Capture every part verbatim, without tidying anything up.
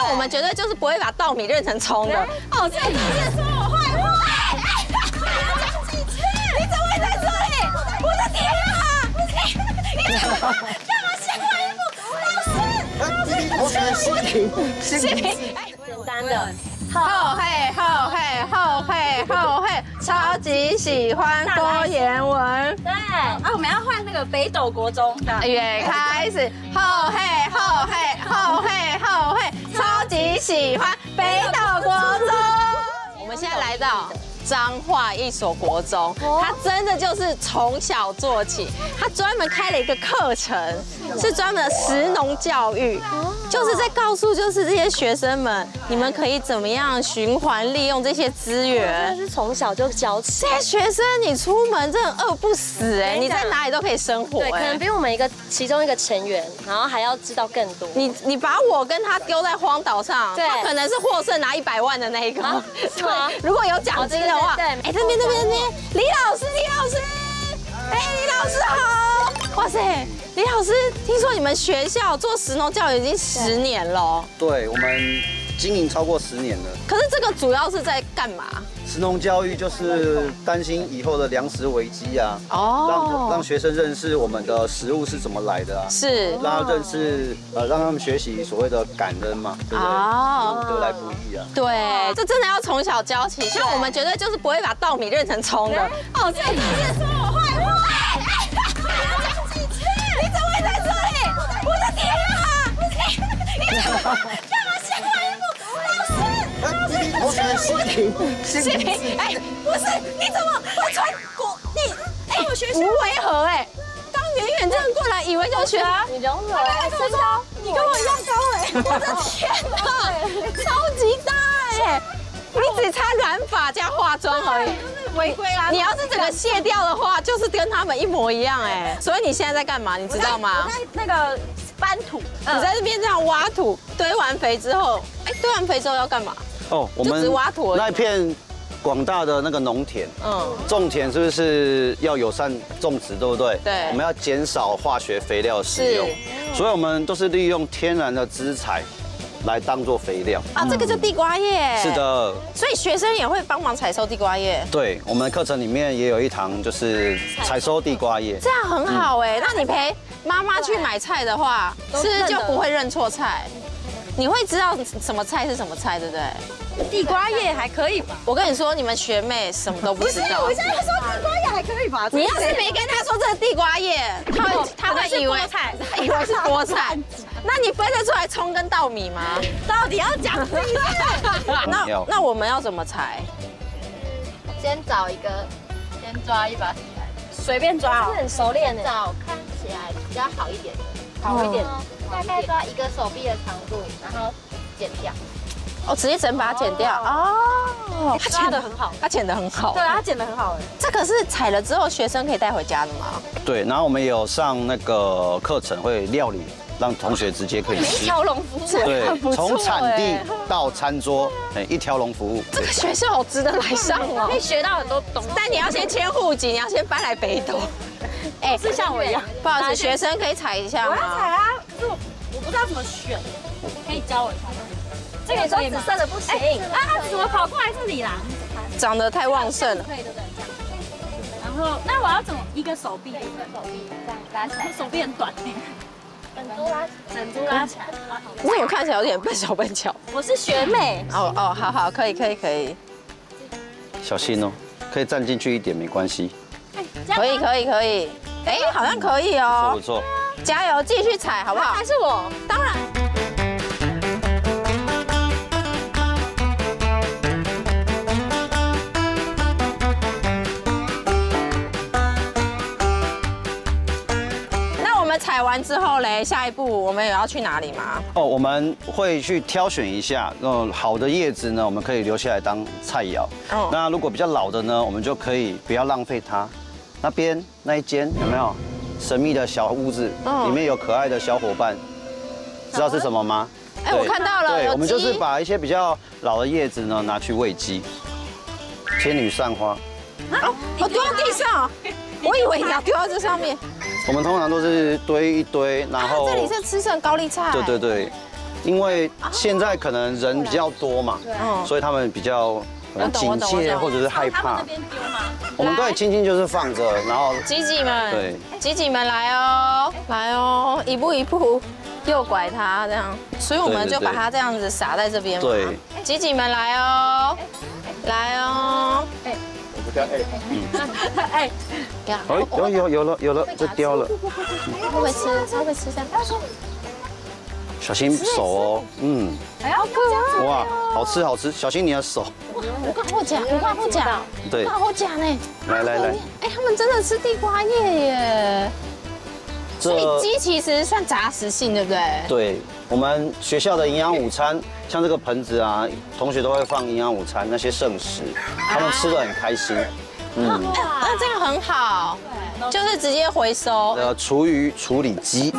我们绝对就是不会把稻米认成葱的。哦，这个真是说我坏话。我要讲几次？你怎么会在这里？我的天啊！你干嘛干嘛先换衣服？老师， 同学，视频，视频， 简单的。 后嘿后嘿后嘿后嘿，超级喜欢多言文。 对，啊，我们要换那个北斗国中的。 也开始后嘿后嘿后嘿后嘿，超级喜欢北斗国中。我们现在来到彰化一所国中，他真的就是从小做起，他专门开了一个课程，是专门的食农教育，就是在告诉就是这些学生们，你们可以怎么样循环利用这些资源。 真的是从小就教起。 这些学生你出门真的饿不死哎，你在哪里都可以生活。 对，可能比我们一个其中一个成员，然后还要知道更多。 你你把我跟他丢在荒岛上， 对， 他可能是获胜拿一百万的那一个， 是吗？ 如果有奖金的话， 对， 哎，这边这边这边，李老师李老师，哎，李老师好，哇塞，李老师，听说你们学校做食农教育已经十年了， 对，我们经营超过十年了。 可是这个主要是在干嘛？ 食农教育就是担心以后的粮食危机啊，哦，让让学生认识我们的食物是怎么来的啊， 是让他认识呃，让他们学习所谓的感恩嘛，对不对？哦，得来不易啊。 对，这真的要从小教起，像我们绝对就是不会把稻米认成葱的。哦，这个真是说我坏话。我要讲几次？你怎么会在这里？我的天啊！你你怎么干嘛先换衣服？老师， 同学，视频， 视频，哎，不是，你怎么会穿国？你哎，我学校无违和哎，刚远远这样过来，以为就是学生， 你融合身高，你跟我一样高哎，我的天哪，超级大哎，你只差染发加化妆而已。违规啦！你要是整个卸掉的话，就是跟他们一模一样哎。所以你现在在干嘛？你知道吗？ 我在那个搬土， 你在这边这样挖土，堆完肥之后，哎，堆完肥之后要干嘛？ 哦，我们就只挖土那一片广大的那个农田，嗯，种田是不是要友善种植，对不对？ 对， 我们要减少化学肥料的使用，所以我们都是利用天然的资材来当做肥料啊，这个就地瓜叶。 是的， 所以学生也会帮忙采收地瓜叶。 对，我们课程里面也有一堂就是采收地瓜叶， 这样很好哎。那你陪妈妈去买菜的话，是不是就不会认错菜？你会知道什么菜是什么菜，对不对？ 地瓜叶还可以吧？ 我跟你说，你们学妹什么都不知道。 我现在说地瓜叶还可以吧？ 你要是没跟她说这是地瓜叶，她会她会以为菜， 以为是菠菜。那你分得出来葱跟稻米吗？ 到底要讲几次？ 那那我们要怎么采？ 先找一个，先抓一把起来， 随便抓，是很熟练的。 找看起来比较好一点的， 好一点， 大概抓一个手臂的长度，然后剪掉。 哦，直接整把剪掉哦。 他剪得很好， 他剪得很好。 对啊，他剪得很好哎。 这个是采了之后学生可以带回家的吗？ 对，然后我们也有上那个课程会料理，让同学直接可以吃。 一条龙服务， 对，从产地到餐桌，哎，一条龙服务。 这个学校好值得来上哦， 可以学到很多东西。 但你要先迁户籍，你要先搬来北斗。 哎，是像我一样， 不好意思，学生可以采一下吗？ 我要采啊，可是我不知道怎么选，可以教我一下。这个说紫色的不行啊，它怎么跑过来这里啦？ 长得太旺盛了。 可以对不对？然后，那我要怎么一个手臂？一个手臂这样拉起来，手臂很短呢。整株拉，整株拉起来。 你怎么看起来有点笨手笨脚？ 我是学妹。 哦哦，好好，可以可以可以。 小心哦，可以站进去一点没关系。 可以可以可以。哎，好像可以哦。 不错不错。 加油，继续采好不好？ 还是我？ 当然。采完之后嘞，下一步我们有要去哪里吗？ 哦，我们会去挑选一下，呃，好的叶子呢，我们可以留下来当菜肴。哦。那如果比较老的呢，我们就可以不要浪费它。那边那一间有没有神秘的小屋子？里面有可爱的小伙伴，知道是什么吗？ 哎，我看到了。 对，我们就是把一些比较老的叶子呢拿去喂鸡。天女散花。 啊！我丢到地上，我以为你要丢到这上面。 我们通常都是堆一堆，然后这里是吃剩高丽菜。 对对对， 因为现在可能人比较多嘛，所以他们比较警戒或者是害怕。我们对，轻轻就是放着，然后吉吉们， 对， 吉吉们来哦，来哦，一步一步诱拐它这样，所以我们就把它这样子撒在这边嘛。 对， 吉吉们来哦，来哦，哎， 哎，有有有了有了，就叼了。 会不会吃？会不会吃这样？ 小心手哦，嗯， 哎，好可爱！ 哇，好吃好吃，小心你的手。 我看后甲，我看后甲， 对， 看后甲呢。 来来来， 哎，他们真的吃地瓜叶耶。所以鸡其实算杂食性，对不对？ 对，我们学校的营养午餐，像这个盆子啊，同学都会放营养午餐那些剩食，他们吃得很开心。 嗯，那这样很好，就是直接回收。 呃，厨余处理机。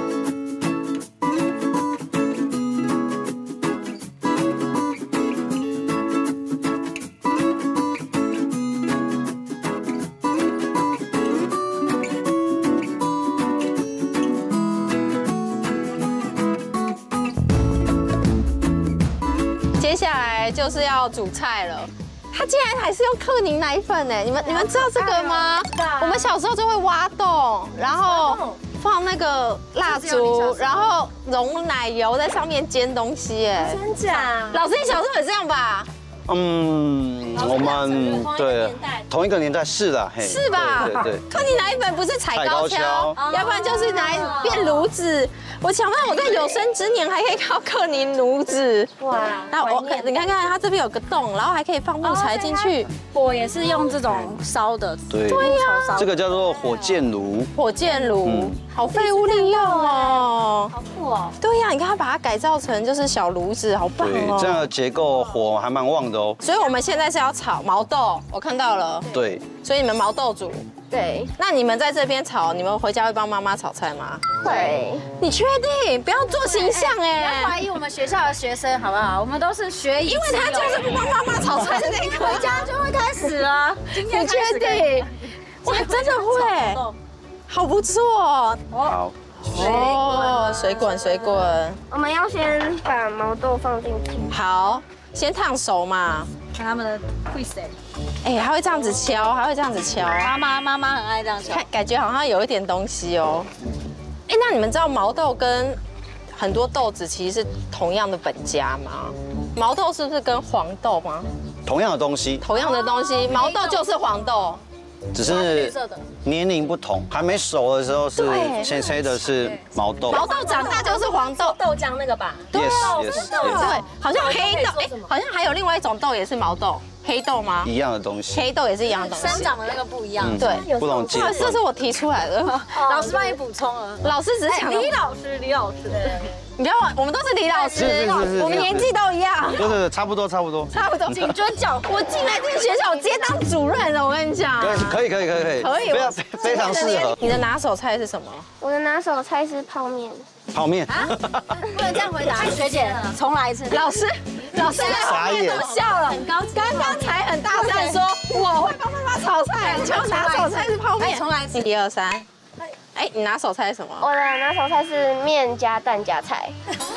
接下来就是要煮菜了。它竟然还是用克宁奶粉哎！你们你们知道这个吗？我们小时候就会挖洞，然后放那个蜡烛，然后融奶油在上面煎东西哎。 真假？ 老师，你小时候也这样吧？ 嗯，我们对同一个年代是的，嘿， 是吧？ 对对。 克宁奶粉不是踩高跷，要不然就是拿来变炉子。我想到我在有生之年还可以靠克宁炉子。哇！那我你看看，它这边有个洞，然后还可以放木材进去。 火也是用这种烧的。 对。对呀。这个叫做火箭炉。 火箭炉，好废物利用哦。 好酷哦。 对呀，你看它把它改造成就是小炉子，好棒哦。 对，这样的结构火还蛮旺的哦。 所以我们现在是要炒毛豆，我看到了。 对。 所以你们毛豆煮。 对。 那你们在这边炒，你们回家会帮妈妈炒菜吗？ 会。 你确定？不要做形象哎！ 不要怀疑我们学校的学生好不好？我们都是学以致用， 因为他就是不帮妈妈炒菜的那个， 回家就会开始了。 你确定？哇，真的会，好不错。 好。 哦，水滚水滚。 我们要先把毛豆放进去。 好，先烫熟嘛。 看他们的会谁？ 哎，还会这样子敲，还会这样子敲。 妈妈妈妈很爱这样敲， 看感觉好像有一点东西哦。哎，那你们知道毛豆跟很多豆子其实是同样的本家吗？毛豆是不是跟黄豆吗？ 同样的东西。 同样的东西，毛豆就是黄豆， 只是年龄不同。还没熟的时候是先切的是毛豆， 毛豆长大就是黄豆。 豆浆那个吧？ 对，yes yes。 对，好像黑豆，哎，好像还有另外一种豆也是毛豆。黑豆吗？ 一样的东西， 黑豆也是一样的东西， 生长的那个不一样， 对， 不同阶段。 这是我提出来的， 老师帮你补充了。 老师只是讲李老师，李老师， 你不要忘，我们都是李老师，我们年纪都一样， 对对对，差不多差不多， 差不多。谨遵教，我进来这个学校，我直接当主任了，我跟你讲。 可以可以可以可以可以，非常非常适合。 你的拿手菜是什么？ 我的拿手菜是泡面。 泡面啊？不能这样回答，学姐，重来一次。 老师，老师傻眼， 都笑了。刚刚才很大声说我会帮妈妈炒菜，就拿手菜是泡面。重来一次，一二三。哎，你拿手菜是什么？ 我的拿手菜是面加蛋加菜。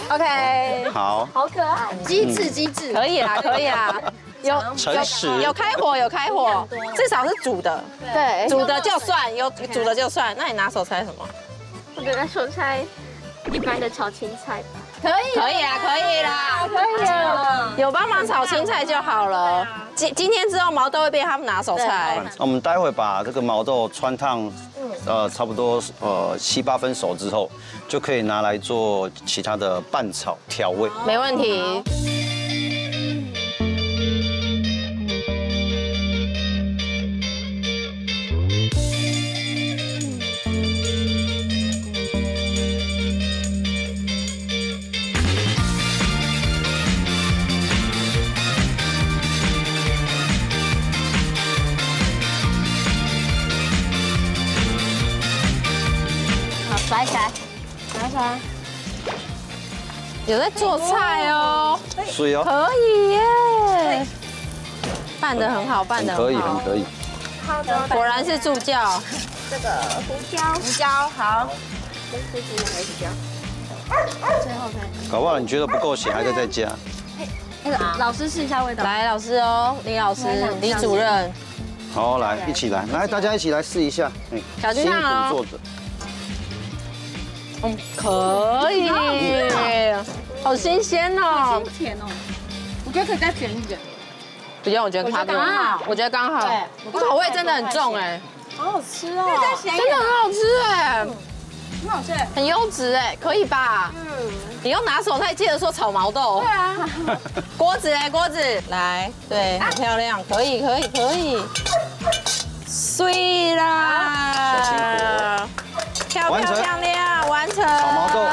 OK。 好。 好可爱，机智机智。 可以啦，可以啦。有诚实， 有开火，有开火，至少是煮的。 对， 煮的就算，有煮的就算。那你拿手菜是什么？ 我的拿手菜。一般的炒青菜吧， 可以，可以啦，可以啦， 可以了， 有帮忙炒青菜就好了。今今天之后毛豆会变他们拿手菜。 我们待会把这个毛豆汆烫，呃，差不多呃七八分熟之后，就可以拿来做其他的拌炒调味。 没问题。 摆起来，拿起来。 有在做菜哦， 所以哦， 可以耶，拌得很好，拌得很好， 可以，很可以。 好的， 果然是助教。 这个胡椒， 胡椒好， 跟胡椒还是椒。 最后再。 搞不好你觉得不够咸，还可以再加。 那个老师试一下味道。 来，老师哦，李老师，李主任， 好，来一起来，来大家一起来试一下。哎， 小鸡辛蛋哦苦做的。 嗯，可以，好新鲜哦。 甜哦，我觉得可以再甜一点。 不用，我觉得它刚好，我觉得刚好。口味真的很重哎， 好好吃哦， 真的很好吃哎， 很好吃。 很优质哎，可以吧？嗯。你用拿手菜，记得说炒毛豆。对啊。锅子哎，锅子，来，对，很漂亮，可以，可以，可以。碎啦！漂漂亮亮，完成。 炒毛豆。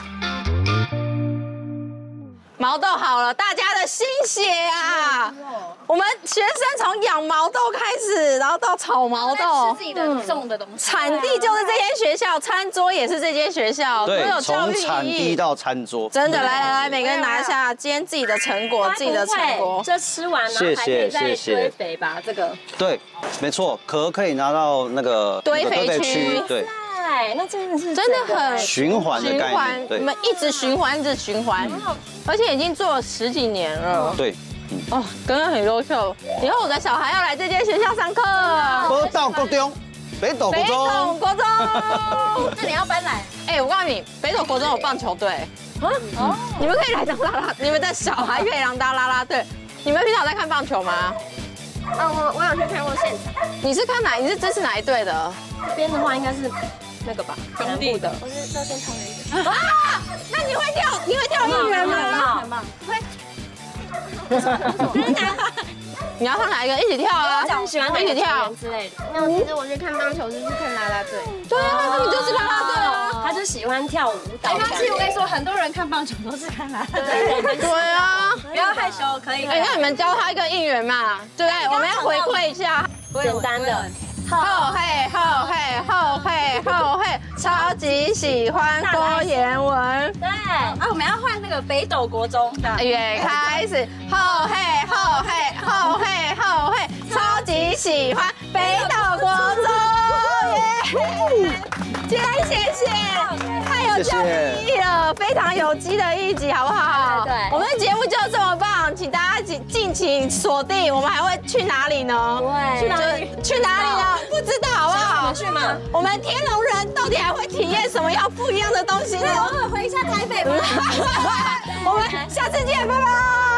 毛豆好了，大家的心血啊！我们学生从养毛豆开始，然后到炒毛豆， 吃自己的种的东西。 产地就是这间学校，餐桌也是这间学校，都对， 有教育从产意义。 地到餐桌。 真的，来来来，每个人拿一下今天自己的成果，自己的成果。 这吃完然后还可以再堆肥吧，这个。 对，没错，壳可以拿到那个堆肥区。 对。 哎，那真的是真的很循环的概念， 对，我们一直循环，一直循环，而且已经做了十几年了。 对， 哦，真的很优秀。以后我的小孩要来这间学校上课。 北斗国中，北斗国北斗中， 国中， 那你要搬来？ 哎，我告诉你，北斗国中有棒球队。哦，你们可以来当啦啦，你们的小孩可以来当啦啦队。你们平常在看棒球吗？ 哦，我我有去看过现场。 你是看哪？你是支持哪一队的？ 这边的话应该是那个吧，兄弟的。 我是乐天桃园的。 啊，那你会跳？你会跳应援吗？ 会。 你要唱哪一个？一起跳啊！ 我喜欢一起跳之类的。 没有，其实我去看棒球就是看啦啦队。 对啊，那你就是啦啦队啊。 他就喜欢跳舞蹈。没关系，我跟你说，很多人看棒球都是看啦啦队。 对啊， 不要害羞，可以。 哎，那你们教他一个应援嘛，对不对？我们要回馈一下， 简单的。 后嘿后嘿后嘿后嘿，超级喜欢郭妍文。 对，啊，我们要换那个北斗国中。 也开始后嘿后嘿后嘿后嘿，超级喜欢北斗国中。耶！今天谢谢，太有教育意义了，非常有机的一集，好不好？ 对对。 我们的节目就这么棒，请大家敬敬请锁定。我们还会去哪里呢？ 对， 去哪里？去哪里呢？不知道，好不好？ 去吗？ 我们天龙人到底还会体验什么样不一样的东西呢？ 我们回一下台北吧。 我们下次见，拜拜。